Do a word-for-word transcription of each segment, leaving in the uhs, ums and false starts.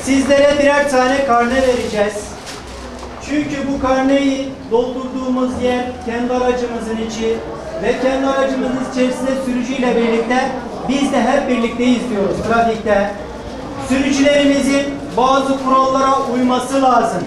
Sizlere birer tane karne vereceğiz. Çünkü bu karneyi doldurduğumuz yer kendi aracımızın içi ve kendi aracımızın içerisinde sürücüyle birlikte biz de hep birlikte izliyoruz trafikte. Sürücülerimizin bazı kurallara uyması lazım.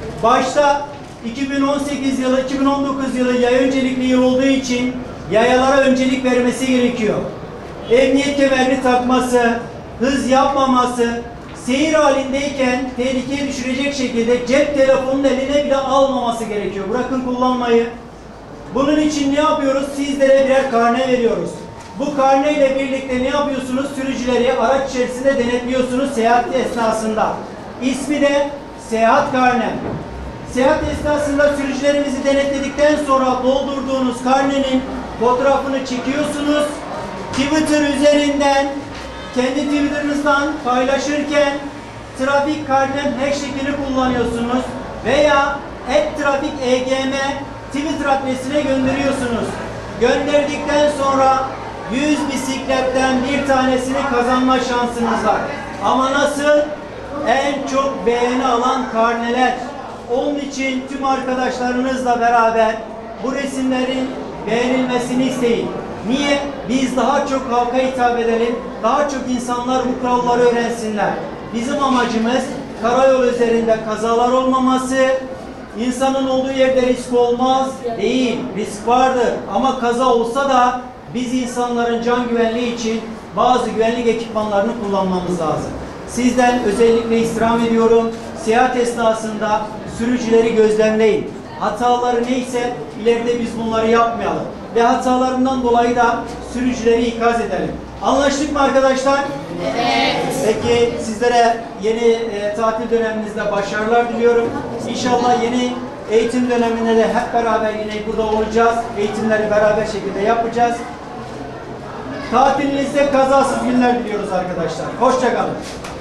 Başta iki bin on sekiz yılı, iki bin on dokuz yılı yaya öncelikli yıl olduğu için yayalara öncelik vermesi gerekiyor. Emniyet kemerini takması, hız yapmaması, seyir halindeyken tehlikeye düşürecek şekilde cep telefonunun eline bile almaması gerekiyor. Bırakın kullanmayı. Bunun için ne yapıyoruz? Sizlere birer karne veriyoruz. Bu karne ile birlikte ne yapıyorsunuz? Sürücüleri araç içerisinde denetliyorsunuz seyahat esnasında. İsmi de seyahat karnem. Seyahat esnasında sürücülerimizi denetledikten sonra doldurduğunuz karnenin fotoğrafını çekiyorsunuz. Twitter üzerinden kendi Twitter'ınızdan paylaşırken trafik karnem hashtag'ini kullanıyorsunuz veya et trafik e g m Twitter adresine gönderiyorsunuz. Gönderdikten sonra yüz bisikletten bir tanesini kazanma şansınız var. Ama nasıl? En çok beğeni alan karneler. Onun için tüm arkadaşlarınızla beraber bu resimlerin beğenilmesini isteyin. Niye? Biz daha çok halka hitap edelim, daha çok insanlar bu kuralları öğrensinler. Bizim amacımız karayolu üzerinde kazalar olmaması, insanın olduğu yerde risk olmaz değil, risk vardır. Ama kaza olsa da biz insanların can güvenliği için bazı güvenlik ekipmanlarını kullanmamız lazım. Sizden özellikle istirham ediyorum, seyahat esnasında sürücüleri gözlemleyin. Hataları neyse ileride biz bunları yapmayalım. Ve hatalarından dolayı da sürücüleri ikaz edelim. Anlaştık mı arkadaşlar? Evet. Peki sizlere yeni e, tatil döneminizde başarılar diliyorum. İnşallah yeni eğitim döneminde de hep beraber yine burada olacağız. Eğitimleri beraber şekilde yapacağız. Tatilinizde kazasız günler diliyoruz arkadaşlar. Hoşça kalın.